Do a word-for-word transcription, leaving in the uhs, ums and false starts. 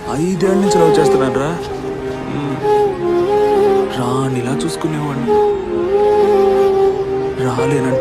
ఐదేళ్ళ నుంచి లవ్ చేస్తున్నాను రా. రానిలా చూసుకునేవాడిని, రాలేనంటే